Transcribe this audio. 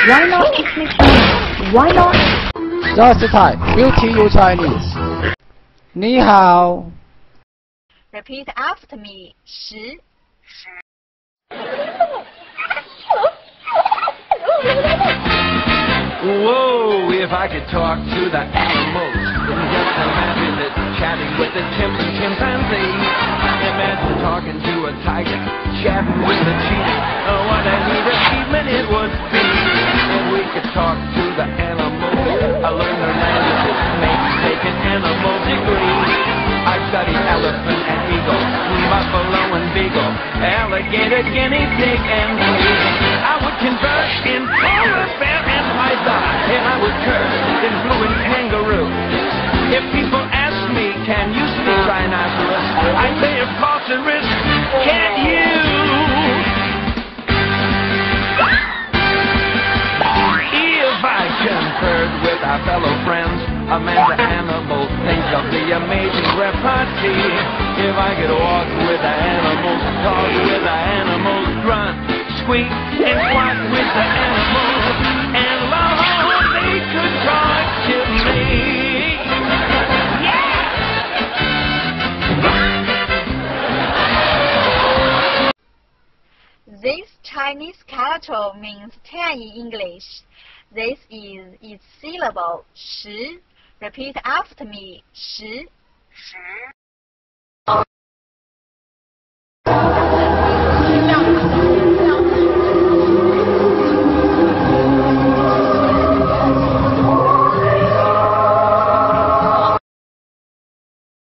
Why not eat McDonald's? Why not? Just Thai, beauty you Chinese. 你好。 Repeat after me. 10. Whoa, if I could talk to the animals, just imagine it chatting with the chimps and chimpanzees. Imagine talking to a tiger, chatting with a cheetah. Oh, what a neat achievement it would be if we could talk to the animals. I learned their languages, maybe take an animal degree. I studied elephant and eagle, buffalo and beagle, alligator, guinea pig, and pig. I would converse in polar bear and python, and I would curse in fluent kangaroo. If people ask me, can you speak rhinoceros? I say, of course there is. Can't you? If I conferred with our fellow friends, a man to animal, think of the amazing repartee. If I could walk with the animals, talk with the animals, grunt, squeak, and squawk with the animals, and Lord, they could talk to me. This Chinese character means 10 in English. This is its syllable 10. Repeat after me. 10.